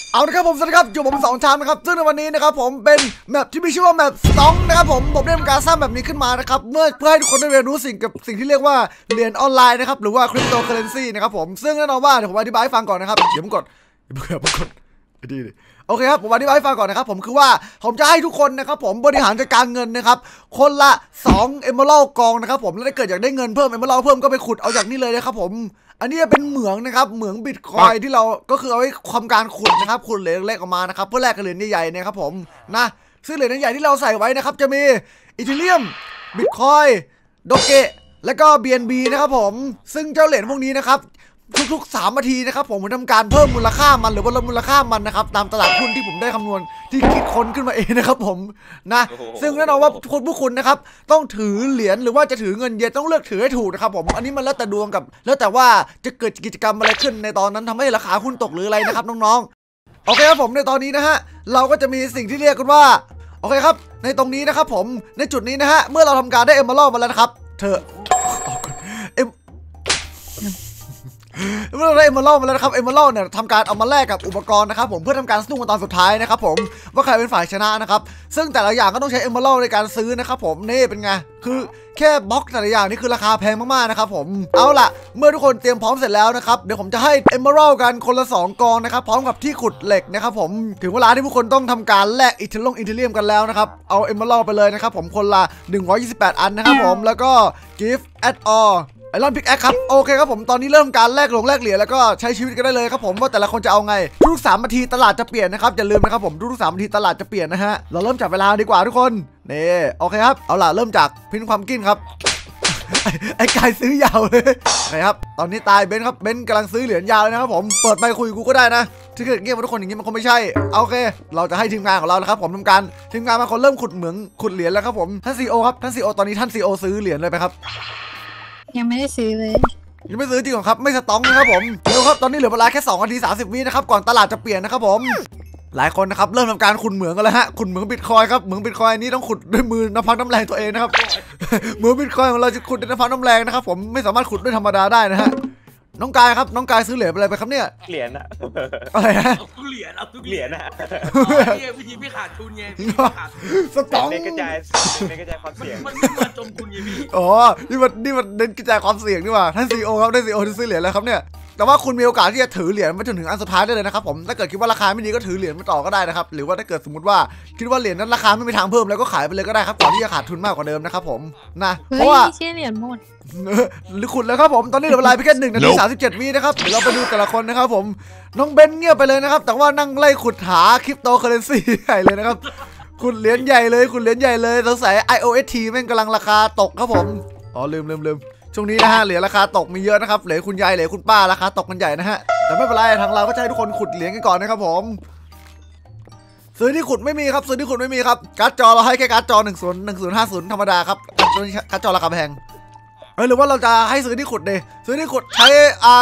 เอาละครับผมสวัสดีครับอยู่ผม2 ชั้นนะครับซึ่งในวันนี้นะครับผมเป็นแมปที่มีชื่อว่าแมปสตองนะครับผมได้ทำการสร้างแบบนี้ขึ้นมานะครับเพื่อให้ทุกคนได้เรียนรู้สิ่งที่เรียกว่าเหรียญออนไลน์นะครับหรือว่าคริปโตเคอเรนซีนะครับผมซึ่งแน่นอนว่าเดี๋ยวผมอธิบายให้ฟังก่อนนะครับเดี๋ยวผมกดดีโอเคครับผมอธิบายให้ฟังก่อนนะครับผมคือว่าผมจะให้ทุกคนนะครับผมบริหารจัดการเงินนะครับคนละ2 Emerald กองนะครับผมแล้วถ้าเกิดอยากได้เงินเพิ่ม Emerald เพิ่มก็ไปขุดเอาจากนี่เลยนะครับผมอันนี้เป็นเหมืองนะครับเหมืองบิตคอยที่เราก็คือเอาไว้ทำการขุดนะครับขุดเหรียญเล็กออกมานะครับเพื่อแลกกับเหรียญใหญ่ๆนะครับผมนะซึ่งเหรียญใหญ่ที่เราใส่ไว้นะครับจะมีอีเธเรียมบิตคอยโดเกะและก็ BNB นะครับผมซึ่งเจ้าเหรียญพวกนี้นะครับทุกๆ3 นาทีนะครับผมทำการเพิ่มมูลค่ามันหรือว่าลดมูลค่ามันนะครับตามตลาดหุ้นที่ผมได้คำนวณที่คิดค้นขึ้นมาเองนะครับผมนะซึ่งแน่นอนว่าพวกคุณนะครับต้องถือเหรียญหรือว่าจะถือเงินเยนต้องเลือกถือให้ถูกนะครับผมอันนี้มันแล้วแต่ดวงกับแล้วแต่ว่าจะเกิดกิจกรรมอะไรขึ้นในตอนนั้นทำให้ราคาหุ้นตกหรืออะไรนะครับน้องๆโอเคครับผมในตอนนี้นะฮะเราก็จะมีสิ่งที่เรียกกันว่าโอเคครับในตรงนี้นะครับผมในจุดนี้นะฮะเมื่อเราทำการได้เอมเมอรัลด์มาแล้วนะครับเมื่อเราได้เอมเมอรัลด์มาแล้วนะครับเอมเมอรัลด์เนี่ยทำการเอามาแลกกับอุปกรณ์นะครับผมเพื่อทำการสู้กันตอนสุดท้ายนะครับผมว่าใครเป็นฝ่ายชนะนะครับซึ่งแต่ละอย่างก็ต้องใช้เอมเมอรัลด์ในการซื้อนะครับผมนี่เป็นไงคือแค่บล็อกแต่ละอย่างนี่คือราคาแพงมากๆนะครับผมเอาล่ะเมื่อทุกคนเตรียมพร้อมเสร็จแล้วนะครับเดี๋ยวผมจะให้เอมเมอรัลด์กันคนละ2 กองนะครับพร้อมกับที่ขุดเหล็กนะครับผมถึงเวลาที่ผู้คนต้องทำการแลกอิเทเรียมกันแล้วนะครับเอาเอมเมอรัลด์ไปเลยนะครับผมคนละ128 อันนะครับผมแล้วก็ gift at allไอรอนพิกแอคครับโอเคครับผมตอนนี้เริ่มการแลกเหรียญแล้วก็ใช้ชีวิตกันได้เลยครับผมว่าแต่ละคนจะเอาไงทุก3 นาทีตลาดจะเปลี่ยนนะครับอย่าลืมนะครับผมทุก3 นาทีตลาดจะเปลี่ยนนะฮะเราเริ่มจับเวลาดีกว่าทุกคนนี่โอเคครับเอาล่ะเริ่มจากพินความกินครับ ไอ้กายซื้อยาวเลยนะครับตอนนี้ตายเบนครับเบนกำลังซื้อเหรียญยาวเลยนะครับผมเปิดไมค์คุยกูก็ได้นะถ้าเกิดเงียบทุกคนอย่างนี้มันคงไม่ใช่โอเคเราจะให้ทีมงานของเรานะครับผมทำการทีมงานมาคนเริ่มขุดเหมืองขุดเหรียญแล้วครับผมท่านซีโอครับท่านซีโอตอนนี้ท่านซีโอซื้อเหรียญเลยไหมครับยังไม่ได้ซื้อเลยยังไม่ซื้อจริงหรอครับไม่สต็อกนะครับผมเร็วครับตอนนี้เหลือเวลาแค่2 นาที 30 วินะครับก่อนตลาดจะเปลี่ยนนะครับผมหลายคนนะครับเริ่มทำการขุดเหมืองกันแล้วฮะขุดเหมืองบิตคอยครับเหมืองบิตคอยนี้ต้องขุดด้วยมือน้ำพักน้ำแรงตัวเองนะครับเหมืองบิตคอยของเราจะขุดด้วยน้ำพักน้ำแรงนะครับผมไม่สามารถขุดด้วยธรรมดาได้นะฮะน้องกายครับน้องกายซื้อเหรียญอะไรไปครับเนี่ยเหรียญอะอะไรฮะเอาทุกเหรียญอะวิธีพี่ขาดทุนไงสต็อกเน้นกระจายความเสี่ยงมันไม่มาจมทุนไงพี่อ๋อนี่มันเน้นกระจายความเสี่ยงนี่ว่าท่านซีโอครับท่านซีโอที่ซื้อเหรียญแล้วครับเนี่ยแต่ว่าคุณมีโอกาสที่จะถือเหรียญมาจนถึงอันสุดท้ายได้เลยนะครับผมถ้าเกิดคิดว่าราคาไม่ดีก็ถือเหรียญมาต่อก็ได้นะครับหรือว่าถ้าเกิดสมมติว่าคิดว่าเหรียญนั้นราคาไม่มีทางเพิ่มแล้วก็ขายไปเลยก็ได้ครับก่อนที่จะขาดทุนมากกว่าเดิมนะครับผมนะเพราะว่าเชี่ยเหรียญหมดหรือขุดแล้วครับผมตอนนี้เหลือเวลาเพียงแค่1 นาที 37 วินะครับเดี๋ยวเราไปดูแต่ละคนนะครับผมน้องเบนเงียบไปเลยนะครับแต่ว่านั่งไล่ขุดหาคริปโตเคอเรนซีใหญ่เลยนะครับขุดเหรียญใหญ่เลยสงสัย IOST แม่งกำลังราคาตกครับผมอ๋อลืมช่วงนี้นะฮะเหรียญราคาตกมีเยอะนะครับเหรียญคุณยายเหรียญคุณป้าราคาตกกันใหญ่นะฮะแต่ไม่เป็นไรทางเราก็จะให้ทุกคนขุดเหรียญกันก่อนนะครับผมซื้อที่ขุดไม่มีครับการ์ดจอเราให้แค่การ์ดจอ1050ธรรมดาครับการ์ดจอราคาแพงหรือว่าเราจะให้ซื้อที่ขุดเลยซื้อที่ขุดใช้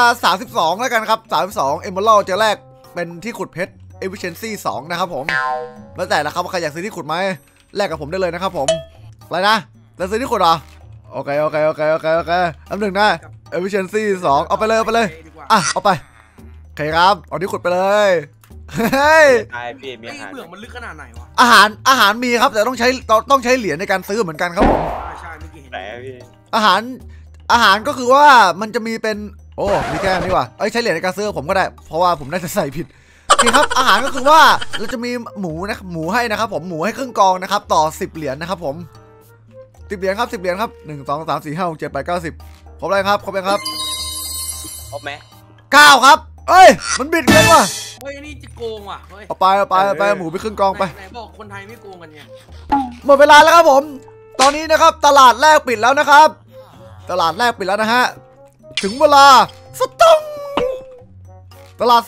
32แล้วกันครับ32 Emerald จะแลกเป็นที่ขุดเพชร Efficiency 2นะครับผมแล้วแต่ละครับว่าใครอยากซื้อที่ขุดไหมแลกกับผมได้เลยนะครับผมอะไรนะจะซื้อที่ขุดเหรอโอเคอันหนึ่งนะ Efficiency 2เอาไปเลยอ่ะเอาไปโอเคครับเอาที่ขุดไปเลยเฮ้ยพี่มีอาหารเบื่อมันลึกขนาดไหนวะอาหารมีครับแต่ต้องใช้เหรียญในการซื้อเหมือนกันครับผมใช่เมื่อกี้เห็นพี่อาหารก็คือว่ามันจะมีเป็นโอ้มีแค่นี้ว่ะใช้เหรียญในการซื้อผมก็ได้เพราะว่าผมน่าจะใส่ผิดนี่ครับอาหารก็คือว่าเราจะมีหมูให้นะครับผมหมูให้ครึ่งกองนะครับต่อ10 เหรียญนะครับผม10 เหรียญครับ1 2 3 4 5 6 7 8 9 10ครบเลยครับครบไหม 9ครับเอ้ยมันบิดเกินว่ะเฮ้ยนี่จะโกงว่ะเฮ้ยเอาไปหมูไปครึ่งกองไปไหนบอกคนไทยไม่โกงกันไงหมดเวลาแล้วครับผมตอนนี้นะครับตลาดแรกปิดแล้วนะครับตลาดแรกปิดแล้วนะฮะถึงเวลาสต๊อกตลาด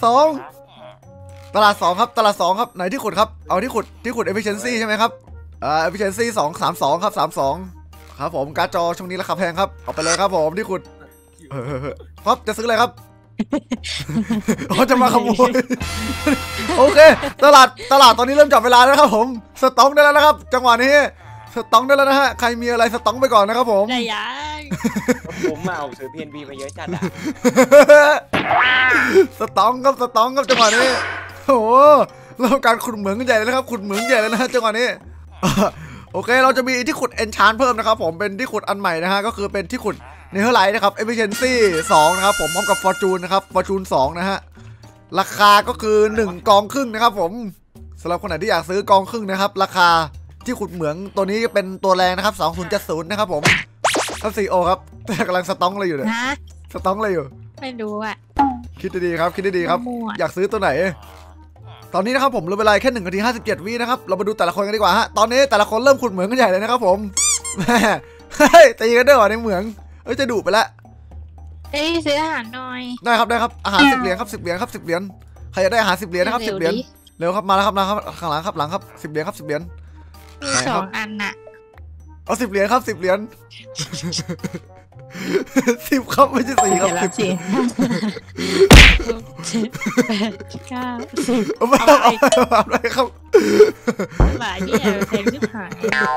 2ครับไหนที่ขุดครับเอาที่ขุด efficiency ใช่ไหมครับefficiency 232ครับ32ครับผมการ์ดจอช่วงนี้ราคาแพงครับเอาไปเลยครับผมที่ขุดครับจะซื้ออะไรครับเขาจะมาขโมยโอเคตลาดตอนนี้เริ่มจับเวลาแล้วครับผมสต็อกได้แล้วนะครับจังหวะนี้สต็อกได้แล้วนะฮะใครมีอะไรสต็อกไปก่อนนะครับผมได้ยังผมมาเอาซื้อ PNB มาเยอะจัดอะสตองครับจังหวะนี้โอ้เราทำการขุดเหมืองกันใหญ่เลยนะครับขุดเหมืองใหญ่เลยนะฮะจังหวะนี้ โอเคเราจะมีที่ขุด enchant เพิ่มนะครับผมเป็นที่ขุดอันใหม่นะฮะก็คือเป็นที่ขุด netherite นะครับ efficiency 2นะครับผมพร้อมกับ fortune นะครับ fortune 2นะฮะราคาก็คือ1กองครึ่งนะครับผมสำหรับคนไหนที่อยากซื้อกองครึ่งนะครับราคาที่ขุดเหมืองตัวนี้เป็นตัวแรงนะครับ2070นะครับผมครับซีโอครับแต่กำลังสต็อกอะไรอยู่เนี่ยนะสต็อกอะไรอยู่ไม่รู้อ่ะคิดดีๆครับคิดดีๆครับมั่วอยากซื้อตัวไหน ตอนนี้นะครับผมเหลือเวลาแค่1 นาที 57 วินะครับเรามาดูแต่ละคนกันดีกว่าฮะตอนนี้แต่ละคนเริ่มขุดเหมืองกันใหญ่เลยนะครับผมแม่เฮ้ยตีกันด้วยเหรอในเหมืองจะดุไปแล้วเอ้ยซื้ออาหารหน่อยได้ครับอาหาร10 เหรียญครับ10 เหรียญครับ10 เหรียญใครจะได้อาหาร10 เหรียญนะครับ10 เหรียญเร็วครับมาแล้วครับข้างหลังครับ10 เหรียญครับ10 เหรียญมี2 อันน่ะเอา10 เหรียญครับ10 เหรียญ 10ครับไม่ใช่4ครับ10 7 8 9 10 เอาไปเอาไปครับหลายที่แพงชิบหาย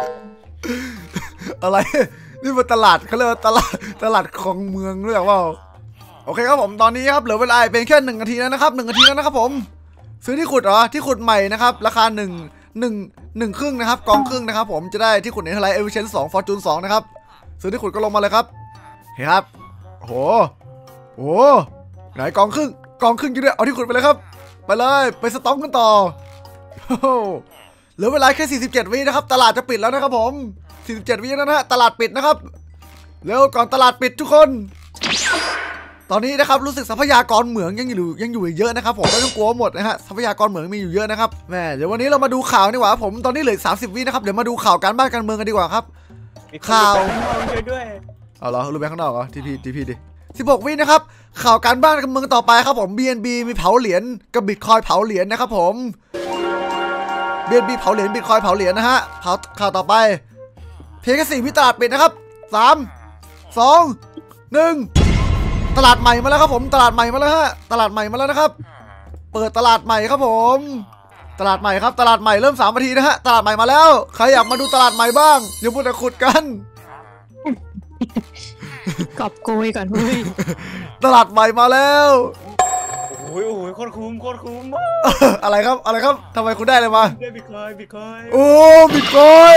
อะไรนี่มันตลาดเขาเรียกว่าตลาดของเมืองเรียกว่าโอเคครับผมตอนนี้ครับเหลือเวลาเป็นแค่1 นาทีแล้วนะครับ1 นาทีแล้วนะครับผมซื้อที่ขุดเหรอที่ขุดใหม่นะครับราคา1 ครึ่งนะครับกองครึ่งนะครับผมจะได้ที่ขุดในเท่าไรเอเวอเรชั่น2 Fortune 2นะครับซื้อที่ขุดก็ลงมาเลยครับเฮ้ยครับโหไหนกองครึ่งอยู่ด้วยเอาที่ขุดไปเลยครับไปเลยไปสต็อกกันต่อเหลือเวลาแค่47 วินะครับตลาดจะปิดแล้วนะครับผม47 วิแล้วนะฮะตลาดปิดนะครับเร็วก่อนตลาดปิดทุกคนตอนนี้นะครับรู้สึกทรัพยากรเหมืองยังอยู่เยอะนะครับผมไม่ต้องกลัวหมดนะฮะทรัพยากรเหมืองมีอยู่เยอะนะครับแม่เดี๋ยววันนี้เรามาดูข่าวดีกว่าผมตอนนี้เหลือ30 วินะครับเดี๋ยวมาดูข่าวการบ้านการเมืองกันดีกว่าครับข่าวช่วยด้วยเอาเหรอรู้ไปข้างนอกเหรอทีพีดิ16 วินะครับข่าวการบ้านการเมืองต่อไปครับผม BNB มีเผาเหรียญกับบิตคอยเผาเหรียญนะครับผม BNB เผาเหรียญบิตคอยเผาเหรียญนะฮะข่าวต่อไปเพียงแค่4 วิตลาดปิดนะครับ3 2 1ตลาดใหม่มาแล้วครับผมตลาดใหม่มาแล้วฮะตลาดใหม่มาแล้วนะครับเปิดตลาดใหม่ครับผมตลาดใหม่ครับตลาดใหม่เริ่ม3 นาทีนะฮะตลาดใหม่มาแล้วใครอยากมาดูตลาดใหม่บ้างอย่าพูดแต่ขุดกันกอบโกยก่อนเว้ยตลาดใหม่มาแล้วโอ้ยโคตรคุ้มอะไรครับทำไมคุณได้เลยมาได้บิตคอยโอ้บิตคอย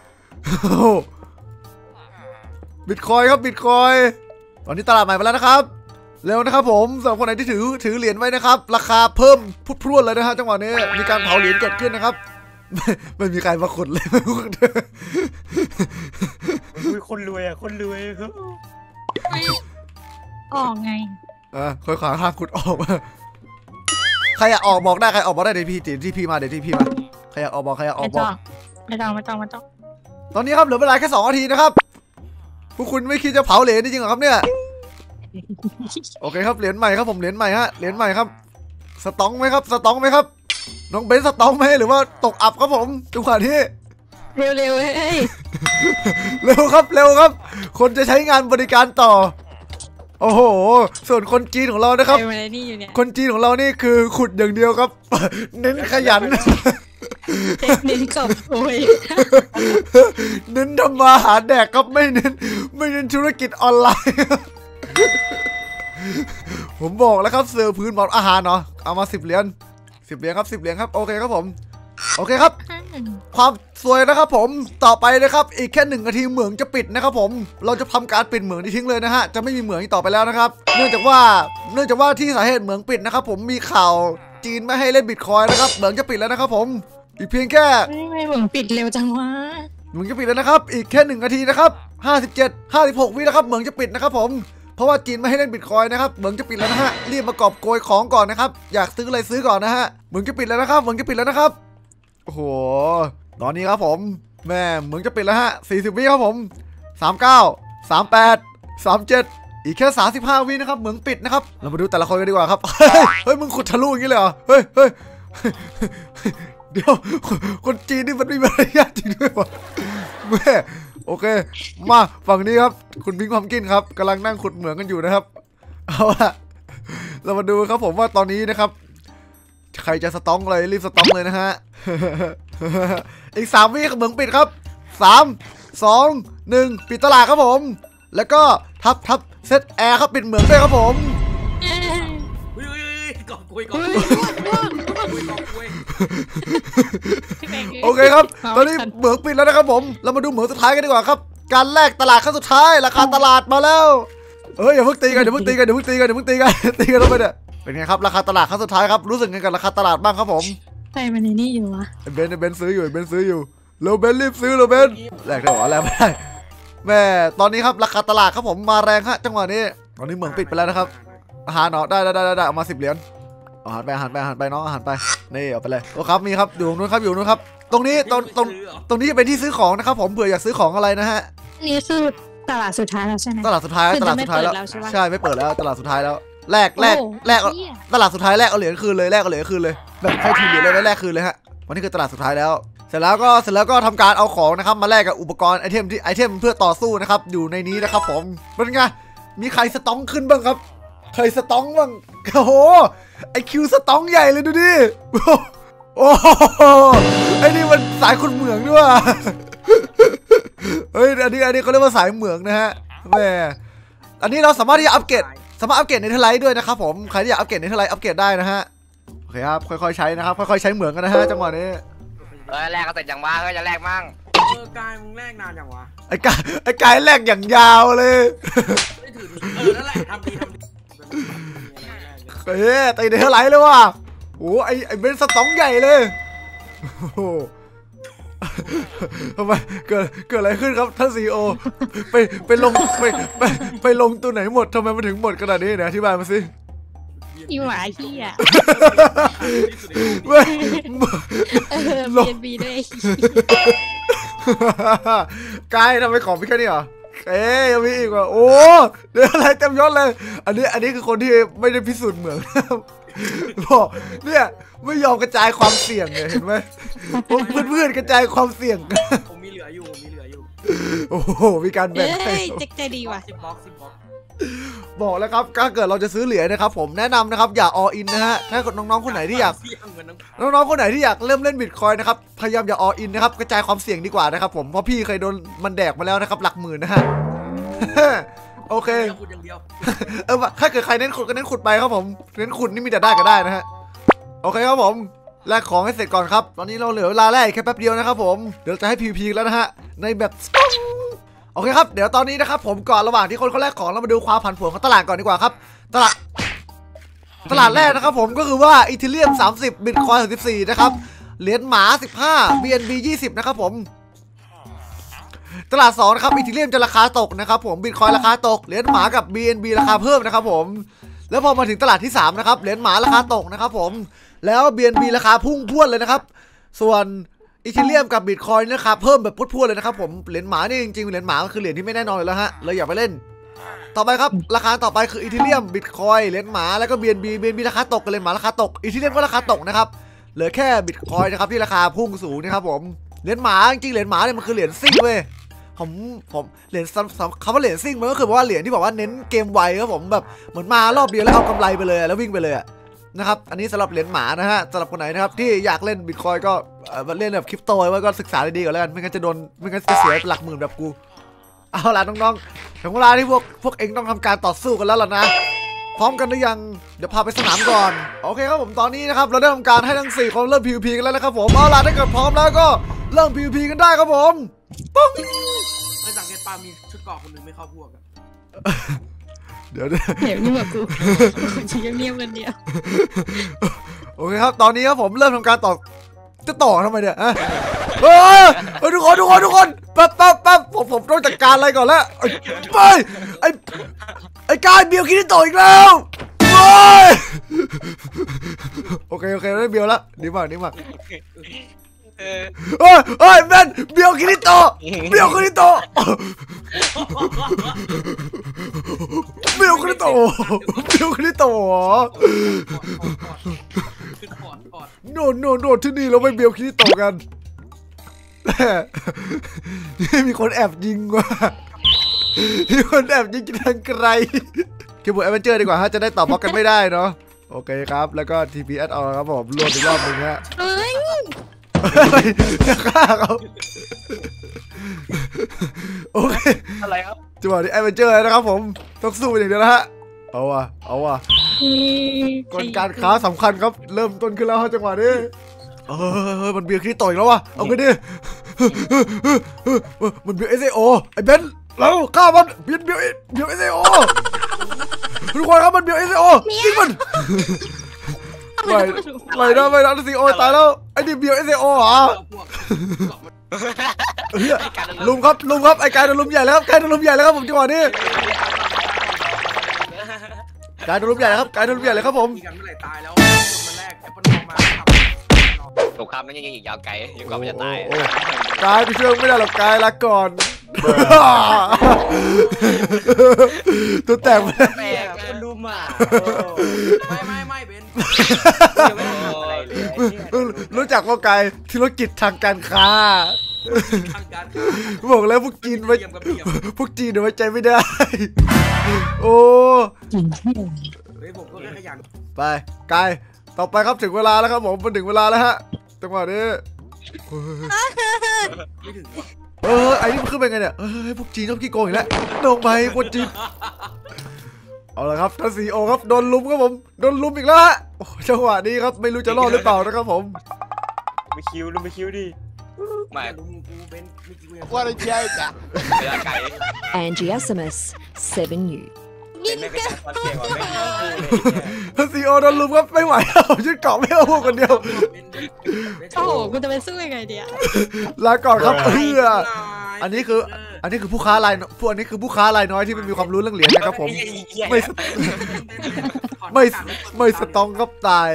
ครับบิตคอยตอนนี้ตลาดใหม่มาแล้วนะครับเร็วนะครับผมสำหรับคนไหนที่ถือเหรียญไว้นะครับราคาเพิ่มพรวดเลยนะฮะจังหวะนี้มีการเผาเหรียญเกิดขึ้นนะครับไม่มีใครมาขุดเลยคนรวยครับออกไงค่อยๆทางขุดออกใครอยากออกบอกได้ใครออกบอกได้เดี๋ยวพี่มาใครอยากออกบอกไม่ต้องตอนนี้ครับเหลือเวลาแค่2 นาทีนะครับพวกคุณไม่คิดจะเผาเหรียญจริงเหรอครับเนี่ยโอเคครับเหรียญใหม่ครับผมเหรียญใหม่ครับสต็อกไหมครับน้องเบนสต็อกไหมหรือว่าตกอับครับผมจังหวะนี้เร็วเฮ้ยเร็วครับคนจะใช้งานบริการต่อโอ้โหส่วนคนจีนของเรานะครับคนจีนของเรานี่คือขุดอย่างเดียวครับเน้นขยันเน้นกอบโกยเน้นทำมาหาแดกครับไม่เน้นธุรกิจออนไลน์ผมบอกแล้วครับเสือพื้นบอกอาหารเนาะเอามา10 เหรียญครับโอเคครับผมโอเคครับความสวยนะครับผมต่อไปนะครับอีกแค่1 นาทีเหมืองจะปิดนะครับผมเราจะทำการปิดเหมืองนี้ทิ้งเลยนะฮะจะไม่มีเหมืองอีกต่อไปแล้วนะครับเนื่องจากว่าที่สาเหตุเหมืองปิดนะครับผมมีข่าวจีนไม่ให้เล่นบิตคอยนะครับเหมืองจะปิดแล้วนะครับผมอีกเพียงแค่ไม่เหมืองปิดเร็วจังวะเหมืองจะปิดแล้วนะครับอีกแค่1 นาทีนะครับ56 วินะครับเหมืองจะปิดนะครับผมเพราะว่าจีนไม่ให้เล่นบิตคอยนะครับเหมืองจะปิดแล้วนะฮะรีบมากอบโกยของก่อนนะครับอยากซื้ออะไรซื้อก่อนนะฮะเหมืองจะปิดแล้วนะครับโอ้โหตอนนี้ครับผมแม่เหมืองจะปิดแล้วฮะ40 วิครับผม39 38 37อีกแค่35 วินะครับเหมืองปิดนะครับเรามาดูแต่ละคนกันดีกว่าครับเฮ้ยมึงขุดทะลุอย่างนี้เลยเหรอเฮ้ยเดี๋ยวคนจีนนี่มันมีมารยาทจริงด้วยวะแม่โอเคมาฝั่งนี้ครับคุณพิงค์ความกินครับกำลังนั่งขุดเหมืองกันอยู่นะครับเอาละเรามาดูครับผมว่าตอนนี้นะครับใครจะสต็อกอะไรรีบสต็อกเลยนะฮะอีก3 วิเหมืองปิดครับ3 2 1ปิดตลาดครับผมแล้วก็ทับเซตแอร์ครับปิดเหมืองด้วยครับผมโอเคครับตอนนี้เหมืองปิดแล้วนะครับผมเรามาดูเหมืองสุดท้ายกันดีกว่าครับการแลกตลาดครั้งสุดท้ายราคาตลาดมาแล้วอย่าเพิ่งตีกันตีกันลงไปเนี่ยเป็นไงครับราคาตลาดครั้งสุดท้ายครับรู้สึกไงกับราคาตลาดบ้างครับผมใครมันในนี่อยู่วะเบนซื้ออยู่เราเบนรีบซื้อเราเบนแลกได้หรอแลกไม่ได้แม่ตอนนี้ครับราคาตลาดครับผมมาแรงฮะจังหวะนี้ตอนนี้เหมืองปิดไปแล้วนะครับอาหารเนาะได้เอามา10 เหรียญอาหารไปน้องอาหารไปนี่เอาไปเลยโอ้ครับมีครับอยู่นู้นครับตรงนี้ตรงนี้จะเป็นที่ซื้อของนะครับผมเผื่ออยากซื้อของอะไรนะฮะนี่คือตลาดสุดท้ายแล้วใช่ไหมตลาดสุดท้ายแล้วใช่ไม่เปิดแล้วตลาดสุดท้ายแล้วแลกตลาดสุดท้ายแลกเอาเหรียญคืนเลยแบบใครทีเหรียญเลยแลกคืนเลยฮะวันนี้คือตลาดสุดท้ายแล้วเสร็จแล้วก็ทำการเอาของนะครับมาแลกกับอุปกรณ์ไอเทมเพื่อต่อสู้นะครับอยู่ในนี้นะครับผมเป็นไงมีใครสต็องขึ้นบ้างครับใครสต็องบ้างโอ้โหไอคิวสต็องใหญ่เลยดูดิโอ้โหไอนี่มันสายคนเหมืองด้วยเฮ้ยอันนี้เขาเรียกว่าสายเหมืองนะฮะแม่อันนี้เราสามารถที่จะอัปเกรดในเทอร์ไลท์ด้วยนะครับผมใครที่อยากอัปเกรดในเทอร์ไลท์อัปเกรดได้นะฮะโอเคครับค่อยๆใช้นะครับค่อยๆใช้เหมืองกันนะฮะจังหวะนี้แลกก็เสร็จอย่างว่าก็จะแลกมั่งกายมึงแลกนานอย่างวะไอ้กายแลกอย่างยาวเลยไม่ถือนั่นแหละทำดีตีในเทอร์ไลท์เลยว่ะโอ้ไอเบนสต็องใหญ่เลยโอ้ทำไมเกิดอะไรขึ้นครับท่านซีโอไปลงตัวไหนหมดทำไมมันถึงหมดขนาดนี้เนี่ยอธิบายมาสิอีหมาขี้อ่ะลงบีด้วยกายทำไมของพี่แค่นี้เหรอยังมีอีกว่าโอ้เดี๋ยวอะไรเต็มยศเลยอันนี้คือคนที่ไม่ได้พิสูจน์เหมืองบอกเนี่ยไม่ยอมกระจายความเสี่ยงเลยเห็นไหมเพื่อนกระจายความเสี่ยงผมมีเหลืออยู่โอ้โหมีการแบ่งใจดีว่ะ 10 บล็อกบอกแล้วครับถ้าเกิดเราจะซื้อเหรียญนะครับผมแนะนำนะครับอย่า all in นะฮะถ้าเกิดน้องๆคนไหนที่อยากเริ่มเล่นบิตคอยนะครับพยายามอย่า all in นะครับกระจายความเสี่ยงดีกว่านะครับผมเพราะพี่เคยโดนมันแดกมาแล้วนะครับหลักหมื่นนะฮะโอเคถ้าเกิดใครเน้นขุดก็เน้นขุดไปครับผมเน้นขุดนี่มีแต่ได้ก็ได้นะฮะโอเคครับผมแลกของให้เสร็จก่อนครับตอนนี้เราเหลือเวลาแลกแค่แป๊บเดียวนะครับผมเดี๋ยวจะให้ PVP แล้วนะฮะในแบบโอเคครับเดี๋ยวตอนนี้นะครับผมก่อนระหว่างที่คนเขาแลกของเรามาดูความผันผวนของตลาดก่อนดีกว่าครับตลาดแรกนะครับผมก็คือว่าอีเธเรียม30บิตคอยน์64นะครับเหรียญหมา15 BNB 20นะครับผมตลาด2นะครับอีเธเรียมจะราคาตกนะครับผมบิตคอยน์ราคาตกเหรียญหมากับ BNB ราคาเพิ่มนะครับผมแล้วพอมาถึงตลาดที่3นะครับเหรียญหมาราคาตกนะครับผมแล้ว BNB ราคาพุ่งพรวดเลยนะครับส่วนอีเธเรียมกับบิตคอยน์นะครับเพิ่มแบบพุดๆเลยนะครับผมเหรียญหมานี่จริงๆเหรียญหมาก็คือเหรียญที่ไม่แน่นอนเลยแล้วฮะเลยอย่าไปเล่นต่อไปครับราคาต่อไปคืออีเธเรียมบิตคอยน์เหรียญหมาแล้วก็ BNB ราคาตกกับเหรียญหมาราคาตกอีเธเรียมก็ราคาตกนะครับเหลือแค่บิตคอยน์นะครับที่ราคาพุ่งสูงนะครับผมเหรียญหมาจริงๆเหรียญหมาเนี่ยมันคือเหรียญซิ่งเว้ยผมเหรียญคำว่าเหรียญซิ่งมันก็คือว่าเหรียญที่บอกว่าเน้นเกมไวครับผมแบบเหมือนมารอบเดียวแล้วเอากำไรไปเลยแล้ววิ่งไปเลยนะครับอันนี้สำหรับเหรียญหมานะฮะสำหรับคนไหนนะครับที่อยากเล่นบิตคอยก็เล่นแบบคริปโตไว้ก็ศึกษาดีๆก่อนแล้วกันไม่งั้นจะเสียหลักหมื่นแบบกูเอาล่ะน้องๆถึงเวลาที่พวกเองต้องทำการต่อสู้กันแล้วล่ะนะพร้อมกันหรือยังเดี๋ยวพาไปสนามก่อนโอเคครับผมตอนนี้นะครับเราได้ทำการให้ทั้ง4คนเริ่ม PVP กันแล้วนะครับผมเอาล่ะถ้าเกิดพร้อมแล้วก็เริ่ม PVP กันได้ครับผมปุ้งไม่สังเกตปามีชุดเกราะคนหนึ่งไม่เข้าพวกเดี๋ยวนี่แบบกูชี้เงียบกันเดียวโอเคครับตอนนี้ครับผมเริ่มทำการจะต่อทำไมเนี่ยทุกคนแป๊บผมต้องจัดการอะไรก่อนแล้วไปไอ้กายเบียวคิดต่ออีกแล้วโอเคได้เบียวแล้วดีมากแมนเบียวคิดต่อเบียวคิดต่อโน่ที่นี่เราไม่เบียวคิดต่อกันนี่มีคนแอบยิงว่ะทางไกลคิวบูแอดเวนเจอร์ดีกว่าฮะจะได้ตอบบล็อกกันไม่ได้เนาะโอเคครับแล้วก็ TPS เอาครับผมรวมอีกรอบนึงฮะฆ่าเขาโอเคอะไรครับจังหวะนี้แอดเวนเจอร์นะครับผมต้องสู้อย่างเดียวนะฮะเอาว่ะกลการค้าสำคัญครับเริ่มต้นขึ้นแล้วจังหวะนี้มันเบียร์คริสโตอีกแล้ววะเอาไงดิมันเบียร์ SAO ไอ้เบนซ์แล้วฆ่ามันเบียร์ SAO ทุกคนครับมันเบียร์ SAO ยิงมันไม่นะซีโอตายแล้วไอ้นี่เบียร์ SAO เหรอพวกลุมครับไอ้กายโดนลุมใหญ่แล้วครับผมจังหวะนี้กายโดนลุมใหญ่เลยครับผมมีกันเมื่อไหร่ตายแล้วคนมาแรกแอปเปิลทองมาสงครามมันยังอีกยาวไกลยังกว่ามันจะตายกายไปเชื่อไม่ได้หรอกกายลาก่อนตัวแตกไปแม่คนลุมอ่ะไม่เบนยังไม่ได้ทำอะไรเลยรู้จักว่ากายธุรกิจทางการค้าทางการบอกแล้วพวกจีนไว้เยี่ยมกับเยี่ยมพวกจีนไว้ใจไม่ได้ โอ้เฮ้ยผมก็แค่ขยันไปกายต่อไปครับถึงเวลาแล้วครับผมมันถึงเวลาแล้วฮะจังหวะนี้ไม่ถึงไอ้นี่มันขึ้นไปไงเนี่ยพวกจีนชอบขี้โกงอีกแล้วโดนไปพวกจีนเอาละครับท่านซีโอครับโดนลุมครับผมโดนลุมอีกแล้วฮะจังหวะนี้ครับไม่รู้จะรอดหรือเปล่านะครับผมไปคิวลุมไปคิวดิไม่ลุงกูเบนไม่กี่วัน What a joke! เวลาไกล Angiosimus 7U. เป็นไม่เป็นตอนเก่งกว่าไม่คิวเลยท่านซีโอโดนลุมครับไม่ไหวแล้วยึดเกาะไม่เอาพวกคนเดียวโอ้โหกูจะไปสู้ยังไงเดียวลาก่อนครับอันนี้คือผู้ค้ารายพวกอันนี้คือผู้ค้ารายน้อยที่ไม่มีความรู้เรื่องเหรียญนะครับผมไม่สตองครับตาย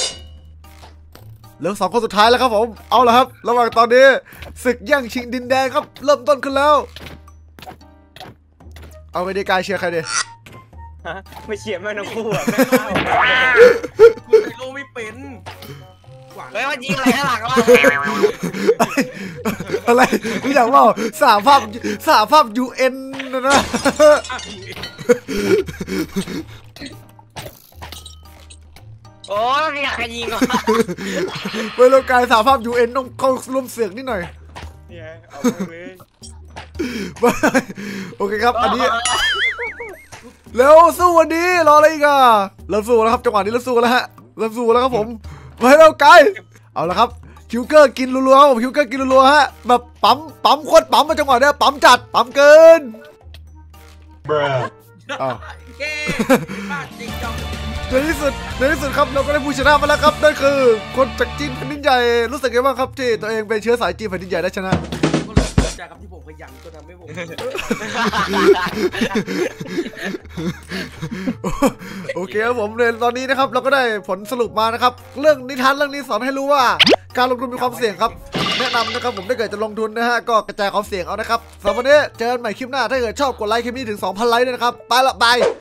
เหลือ2 คนสุดท้ายแล้วครับผมเอาละครับระหว่างตอนนี้ศึกแย่งชิงดินแดงครับเริ่มต้นขึ้นแล้วเอาไปดีกายเชียร์ใครดีไม่เฉียบแม่น้องคู่อ่ะกูไอโลไม่เป็นหวังเฮ้ยมันยิงอะไรข้างหลังวะอะไรนี่อย่างว่าสหภาพ UN นะโอ้ยมีใครยิงวะเวลากายสหภาพ UN ต้องเข้าร่วมเสือกนิดหน่อยเนี่ยเอาเลยโอเคครับอันนี้เร็วสู้วันนี้รออะไรอีกอะเริ่มสู้แล้วครับจังหวะนี้เริ่มสู้แล้วฮะเริ่มสู้แล้วครับผมมาเร็วกายเอาละครับคิวเกอร์กินรัวๆครับผมคิวเกอร์กินรัวๆฮะแบบปั๊มโคตรปั๊มมาจังหวะเนี้ยปั๊มจัดปั๊มเกินอ้าวเก้บ้าจริงจังในที่สุดครับเราก็ได้ผู้ชนะมาแล้วครับนั่นคือคนจากจีนแผ่นดินใหญ่รู้สึกไงบ้างครับที่ตัวเองเป็นเชื้อสายจีนแผ่นดินใหญ่ได้ชนะก็เลยเกิดจากกับที่ผมขยันจนทำให้ผมโอเคครับผมตอนนี้นะครับเราก็ได้ผลสรุปมานะครับเรื่องนิทานเรื่องนี้สอนให้รู้ว่าการลงทุนมีความเสี่ยงครับแนะนำนะครับผมถ้าเกิดจะลงทุนนะฮะก็กระจายความเสี่ยงเอานะครับสำหรับวันนี้เจอกันใหม่คลิปหน้าถ้าเกิดชอบกดไลค์คลิปนี้ถึง 2,000 ไลค์ด้วยนะครับไปละบาย